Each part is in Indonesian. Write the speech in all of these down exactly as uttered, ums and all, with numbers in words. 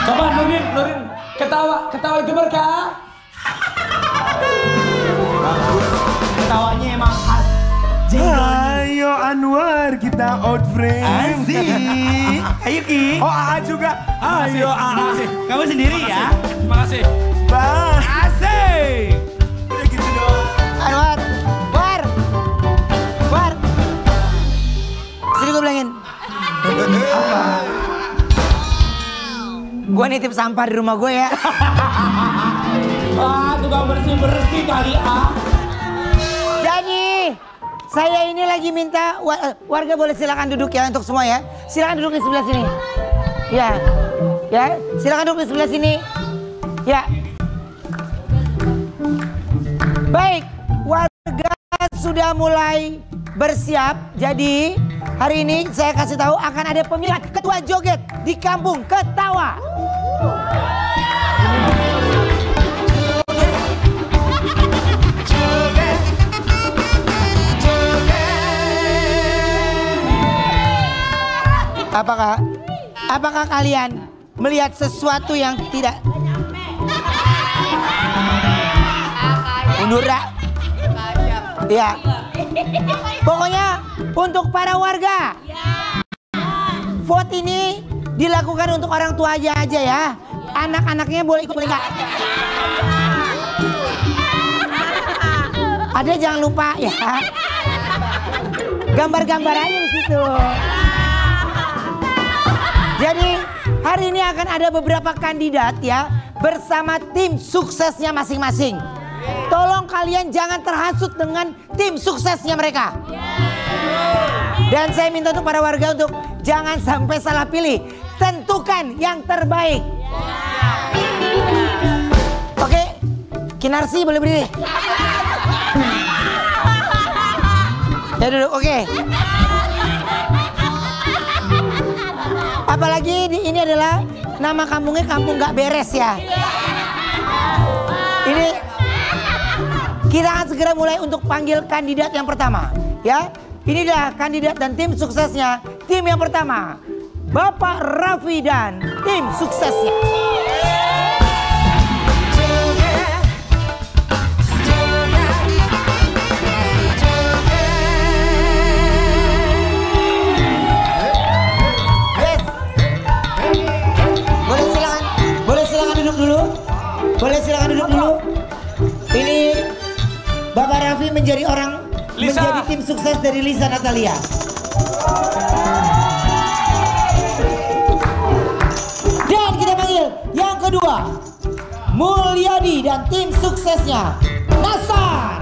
Coba Nurin, Nurin ketawa, ketawa itu berkah. Ketawanya emang khas. Ayo Anwar, kita out frame. Asik. Ayo Ki. Oh A A juga. Ayo A A. Kamu sendiri ya. Terima kasih. Bang. Asik. Udah gitu doang. Anwar, War, War. Sini gue bilangin. Gue nitip sampah di rumah gue ya. Ah, tukang bersih-bersih kali ah. Jadi, saya ini lagi minta warga boleh silakan duduk ya untuk semua ya. Silakan duduk di sebelah sini. Ya, ya, silakan duduk di sebelah sini. Ya. Baik, warga sudah mulai bersiap. Jadi, hari ini saya kasih tahu akan ada pemilihan ketua joget di Kampung Ketawa. Apakah apakah kalian melihat sesuatu yang tidak mundur ya? Ya. Pokoknya untuk para warga, vote ini dilakukan untuk orang tua aja aja ya. Anak-anaknya boleh ikut boleh nggak? Ada jangan lupa ya. Gambar-gambar aja di situ. Jadi hari ini akan ada beberapa kandidat ya bersama tim suksesnya masing-masing. Tolong kalian jangan terhasut dengan tim suksesnya mereka. Dan saya minta untuk para warga untuk jangan sampai salah pilih. Tentukan yang terbaik. Oke, Kinarsi boleh berdiri. Ya duduk, oke. Apalagi di, ini adalah nama kampungnya kampung gak beres ya. Ini kita akan segera mulai untuk panggil kandidat yang pertama ya. Ini adalah kandidat dan tim suksesnya. Tim yang pertama, Bapak Raffi dan tim suksesnya. Boleh silakan duduk dulu. Ini Bapak Raffi menjadi orang Lisa. Menjadi tim sukses dari Lisa Natalia. Dan kita panggil yang kedua, Mulyadi dan tim suksesnya Nasar.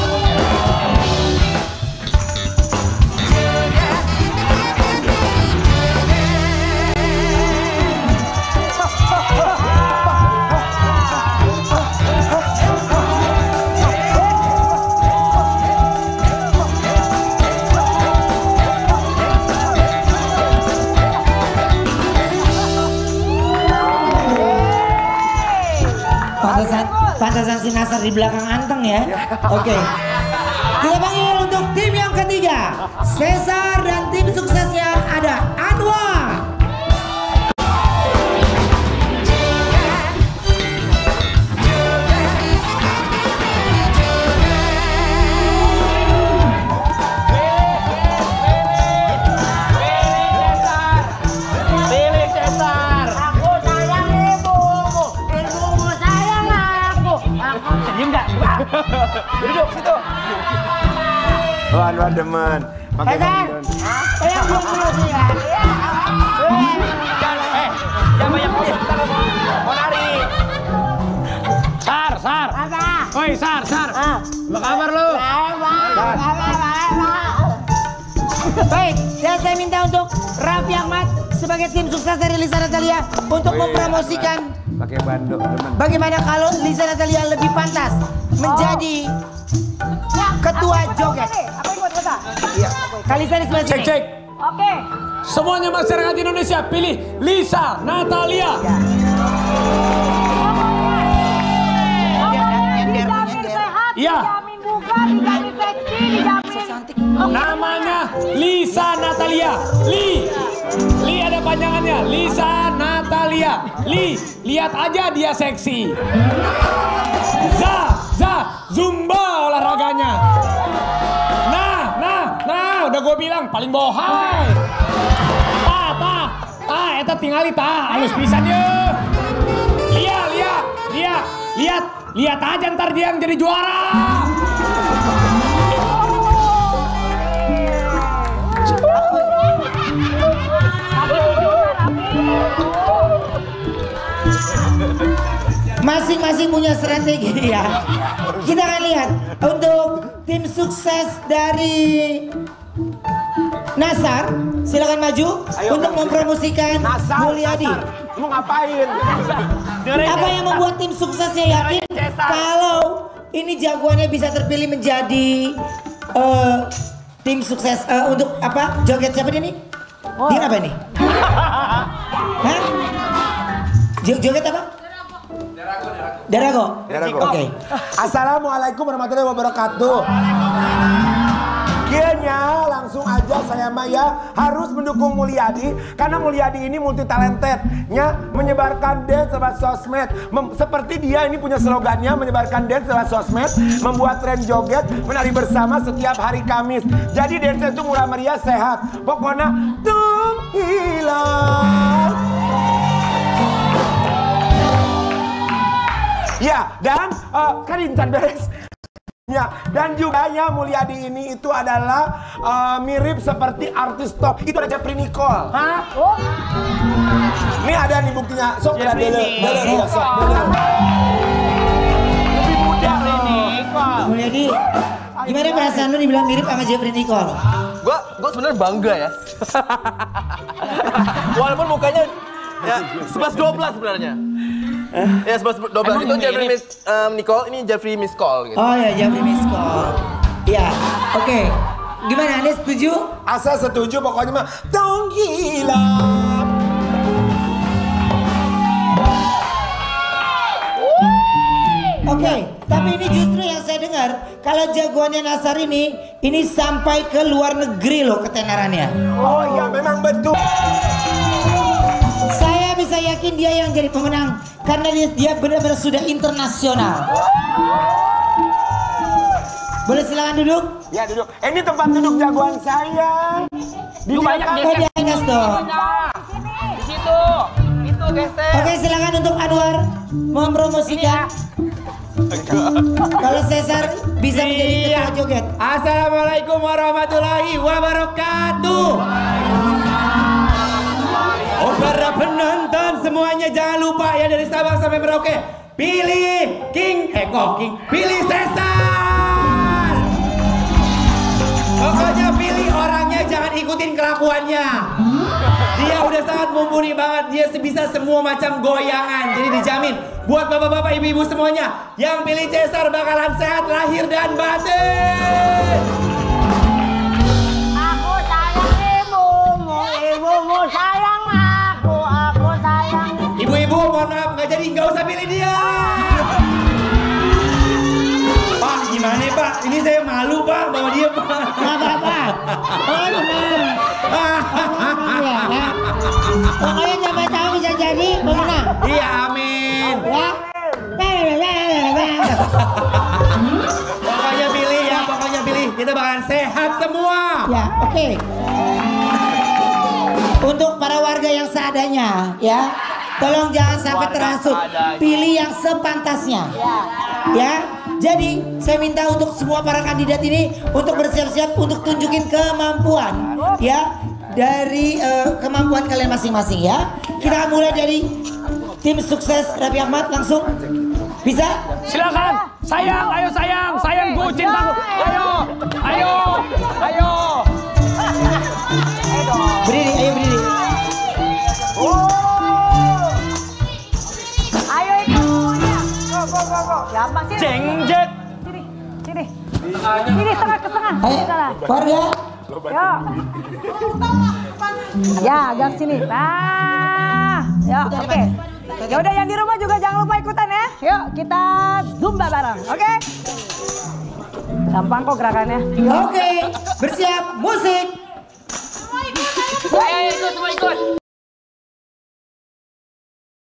Pantasan, pantasan si Nasar di belakang anteng ya. Oke. Okay. Kita panggil untuk tim yang ketiga, Cesar dan tim suksesnya ada Anwar. Duduk situ. Oh Anwar demen. Pakai bandun. Oh yang belum belum ya. Jangan, eh, jangan banyak ngomong. Kita ngomong. Mau nari. Sar, Sar. Apa? Woi, Sar, Sar. Ah. Apa kabar lu? Baik, dan saya minta untuk Raffi Ahmad sebagai tim sukses dari Lisa Natalia untuk mempromosikan pakai banduk teman. Bagaimana kalau Lisa Natalia lebih pantas menjadi ketua joget? Apa yang buat kata? Iya. Kalisa di sebelah Cek, sini. cek. Oke. Semuanya masyarakat Indonesia pilih Lisa Natalia. Ya. Dijamin sehat, Iya. dijamin bugar, dijamin seksi, dijamin Cantik. Namanya Lisa Natalia. Li. Li ada panjangannya. Lisa Natalia. Lia, Li, lihat aja dia seksi. Za, Za, Zumba olahraganya. Nah, nah, nah, udah gue bilang paling bohong. Ta, ta, ta, eta tingali ta, halus pisan ye. Lia, Lia, Lia, lihat, lihat aja ntar dia yang jadi juara. Masing-masing punya strategi ya. Kita akan lihat untuk tim sukses dari Nasar, silakan maju. Ayo, untuk mempromosikan Nasar, Mulyadi. Nasar. Mau ngapain? Apa yang membuat tim suksesnya yakin kalau ini jagoannya bisa terpilih menjadi uh, tim sukses uh, untuk apa? Joget siapa dia nih? Oh. Dia apa nih? Hah? Joget apa? Darago. Darago. Oke. Okay. Assalamualaikum warahmatullahi wabarakatuh. Kayaknya langsung aja saya Maya harus mendukung Mulyadi karena Mulyadi ini multi talentednya menyebarkan dance lewat sosmed. Mem seperti dia ini punya slogannya menyebarkan dance lewat sosmed, membuat tren joget, menari bersama setiap hari Kamis. Jadi dance itu murah meriah sehat. Pokoknya tung hilang. Ya, dan uh, kan insan beres. Ya, dan juga ya Mulyadi ini itu adalah uh, mirip seperti artis top. Itu ada Jeffrey Nicole. Hah? Oh. Ini ada nih buktinya. Sok ada dulu. Dulu sok. Lebih muda Nicole. Mulyadi, gimana perasaan lu dibilang mirip sama Jeffrey Nicole? Gua, gua sebenarnya bangga ya. Walaupun mukanya ya sebelas dua belas sebenarnya. Ya sebelas dua belas itu Jeffrey Miss um, Nicole, ini Jeffrey Miss Call gitu. Oh ya, Jeffrey Miss Call. Ya, oke. Okay. Gimana, Anda setuju? Asal setuju pokoknya mah dong gila. Oke, okay, tapi ini justru yang saya dengar kalau jagoannya Nasar ini ini sampai ke luar negeri loh ketenarannya. Oh iya memang betul. Saya bisa yakin dia yang jadi pemenang karena dia, dia benar-benar sudah internasional. Boleh silakan duduk? Ya duduk. Eh, ini tempat duduk jagoan saya. Di banyak Oh, di atas dong. Di situ. Itu geser. Oke, silakan untuk Anwar mempromosikan. Kalau Cesar bisa menjadi ketua joget. Assalamualaikum warahmatullahi wabarakatuh. Oh, para penonton semuanya jangan lupa ya dari Sabang sampai Merauke, pilih King, eh kok King, pilih Cesar. Pokoknya pilih orangnya, jangan ikutin kelakuannya. Dia udah sangat mumpuni banget, dia bisa semua macam goyangan, jadi dijamin buat bapak-bapak, ibu-ibu semuanya yang pilih Cesar bakalan sehat lahir dan batin. Aku sayang ibumu, ibumu sayang aku, aku sayang. Ibu-ibu mohon maaf, nggak jadi, nggak usah pilih dia. Pak, gimana Pak? Ini saya malu Pak bawa dia Pak. Nggak apa-apa. Oh, tenang. Pokoknya siapa tahu bisa jadi pemenang. Iya, amin. Ya. Pokoknya pilih ya, pokoknya pilih. Kita bakalan sehat semua. Ya, oke. Okay. Untuk para warga yang seadanya, ya, tolong jangan sampai terhasut. Pilih yang sepantasnya. Ya. Jadi, saya minta untuk semua para kandidat ini untuk bersiap-siap untuk tunjukin kemampuan, ya, dari uh, kemampuan kalian masing-masing ya. Kita mulai dari tim sukses Raffi Ahmad langsung. Bisa? Silakan. Sayang, ayo sayang, sayang gue cintaku. Ayo, ayo, ayo. Berdiri, ayo berdiri. Ayo ikut semuanya. Go, go, go, go. Gampang sini. Cengjet. Sini, sini. Sini, tengah ke tengah. Ayo, warga. Yo. Ya, agak sini. Nah, ya, oke. Okay. Ya udah yang di rumah juga jangan lupa ikutan ya. Yuk kita zumba bareng, oke? Okay? Gampang kok gerakannya. Oke, okay, bersiap musik. Ayo ikut, semua ikut.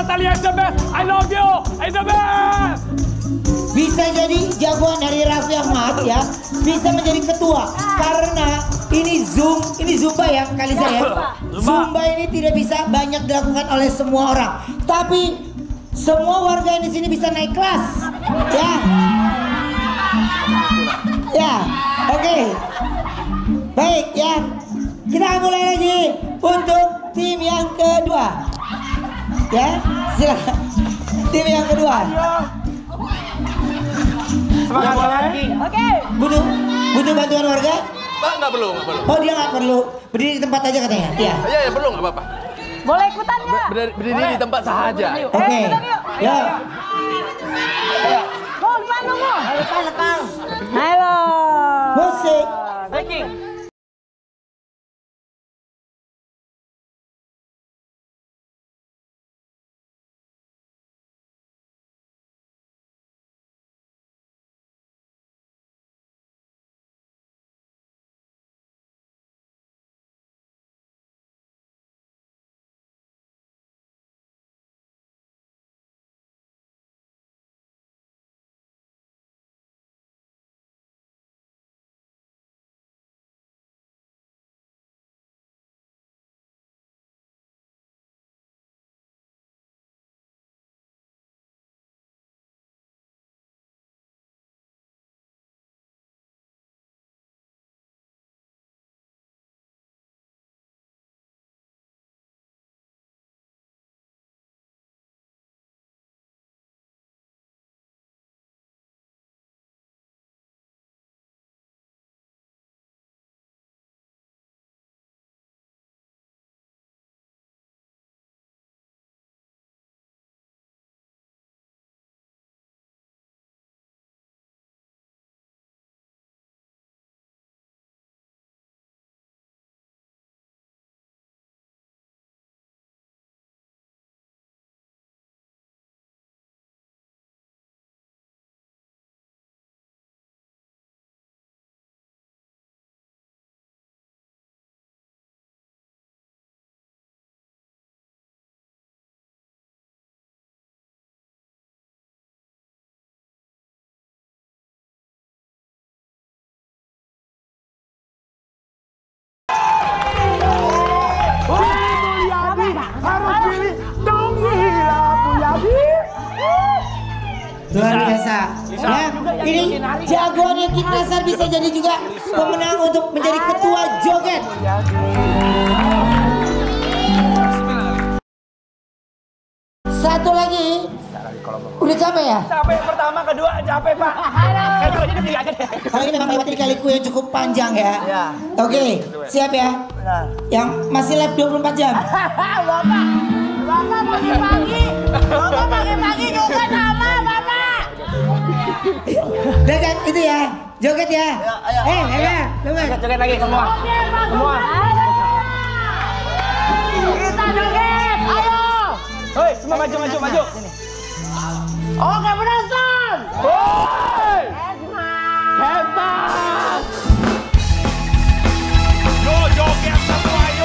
Natalia is the best. I love you. I the best. Bisa jadi jagoan dari Raffi Ahmad ya, bisa menjadi ketua karena ini Zoom, ini Zumba ya kali saya. Zumba ini tidak bisa banyak dilakukan oleh semua orang, tapi semua warga yang di sini bisa naik kelas, ya. Ya, oke, okay. Baik ya. Kita mulai lagi untuk tim yang kedua, ya. Silakan tim yang kedua. Semangat lagi. Oke. Butuh, butuh bantuan warga? Pak, nggak perlu, nggak perlu. Oh dia nggak perlu, berdiri di tempat aja katanya. Iya. Iya, ya perlu nggak apa-apa. Boleh ikutan nggak? Berdiri, berdiri di tempat saja. Oke. Okay. Ya. Mau depan dong, mau. Lepas, lepas. Halo. Musik. Breaking. Luar biasa. Ya, ini jagoannya King Nasar bisa jadi juga pemenang untuk menjadi ketua joget. Satu lagi. Udah capek ya? Capek pertama, kedua capek pak. Halo. Kalau ini memang melewati kaliku yang cukup panjang ya. Ya. Oke, siap ya? Yang masih live dua puluh empat jam. Bapak. Bapak pagi-pagi. Bapak pagi-pagi juga sama Bapak. Dekat itu ya, joget ya. Eh, ya, joget. Joget lagi semua. Semua. Kita joget. Ayo. Hoi, semua maju maju maju. Oke, penonton. Hoi. Esma. Esma. Yo joget semua yo.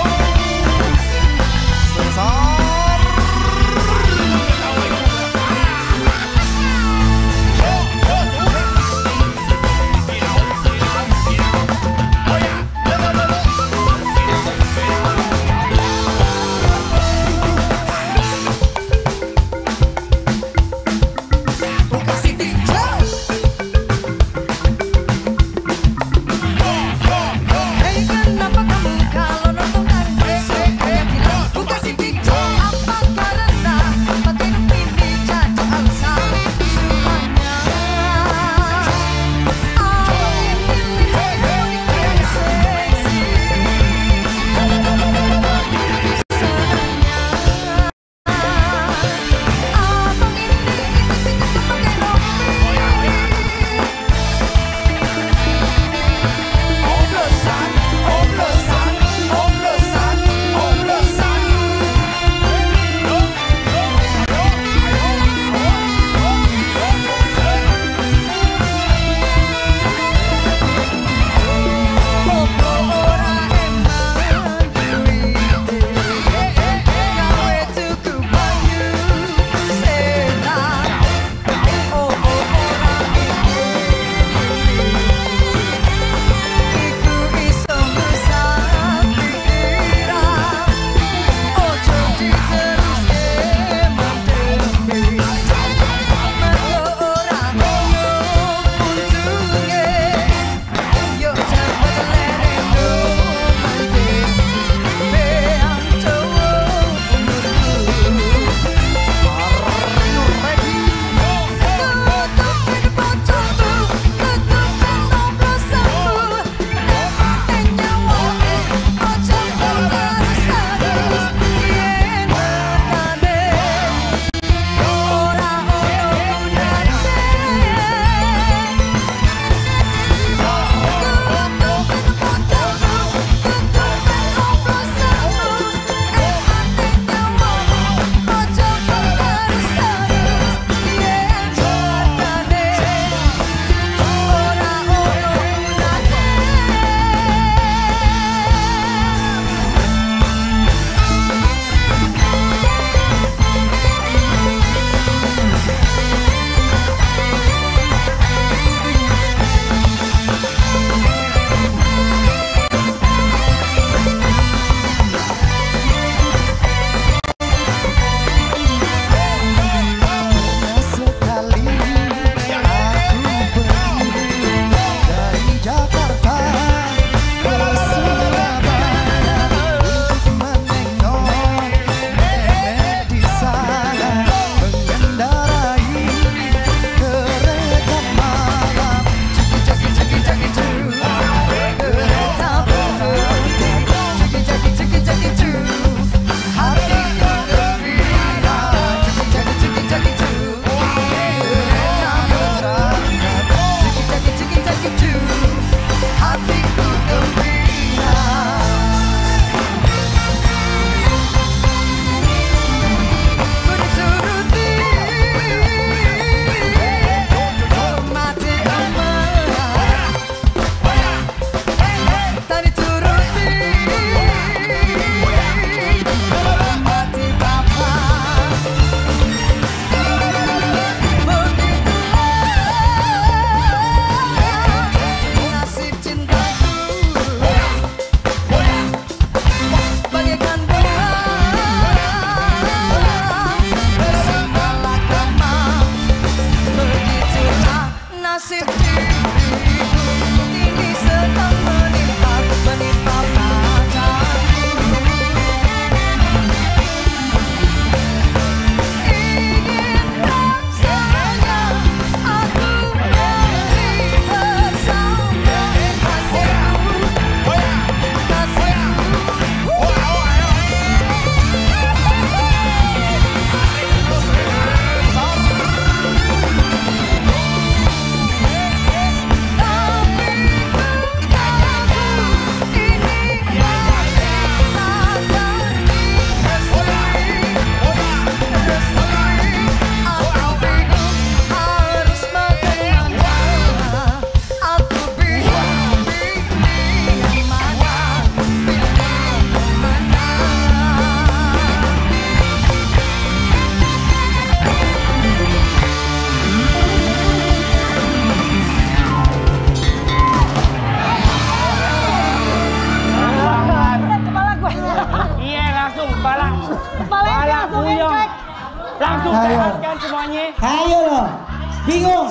nyanyi. Ayo loh. Bingung.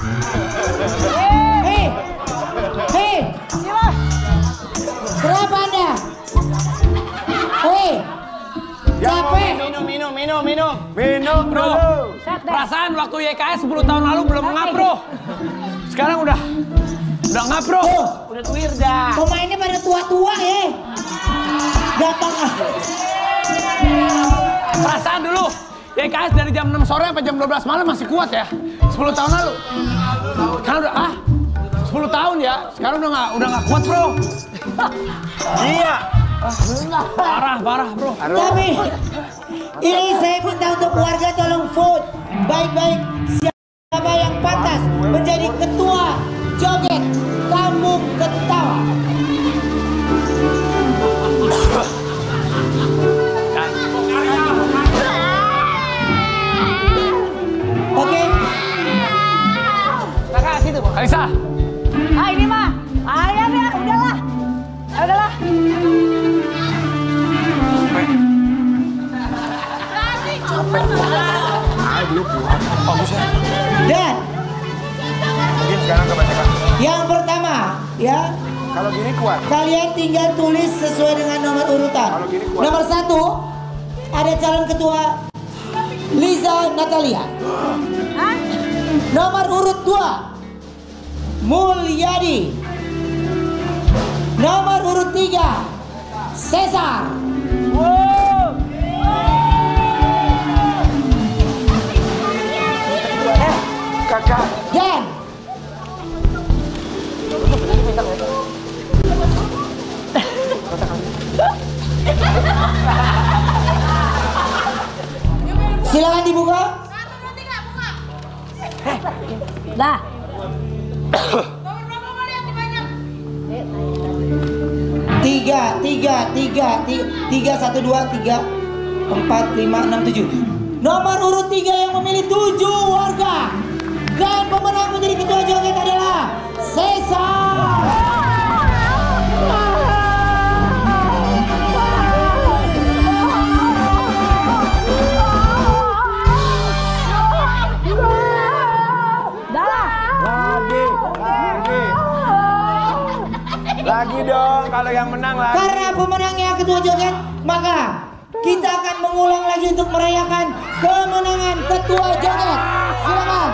Hei. Hei. Inilah. Berapa Anda? Hei. Capek. Minum, minum, minum, minum. Minum Bro, dulu. Set deh. perasaan waktu Y K S sepuluh tahun lalu belum ngap bro. Sekarang udah, udah ngap bro. Tuh. Udah tuir dah. Pemainnya pada tua-tua ya. Gampang ah. Perasaan dulu, Y K S dari jam enam sore sampai jam dua belas malam masih kuat ya. sepuluh tahun lalu. Sekarang udah, ah, sepuluh tahun ya. Sekarang udah nggak, udah nggak kuat bro. Iya. Parah, parah bro. Tapi ini saya minta untuk warga tolong vote baik-baik siapa yang pantas menjadi ketua joget Kampung Ketawa. Oke. Kakak situ, Kalisa. Ah ini mah. Ah ya, ya udahlah. Ah, udahlah. Dan Mungkin sekarang kebanyakan. yang pertama ya, Kalau gini kuat. kalian tinggal tulis sesuai dengan nomor urutan. Kalau gini kuat. Nomor satu ada calon ketua Liza Natalia. Hah? Nomor urut dua Mulyadi. Nomor urut tiga Cesar. Kakak. Dan silakan dibuka. Dah. Tiga, tiga, tiga, tiga, tiga, satu, dua, tiga, empat, lima, enam, tujuh. Nomor urut tiga yang memilih tujuh warga. Dan pemenang menjadi ketua joget adalah Cesar. Dah. Lagi, lagi. Lagi dong, kalau yang menang lagi. Karena pemenangnya ketua joget, maka kita akan mengulang lagi untuk merayakan kemenangan ketua joget. Silakan.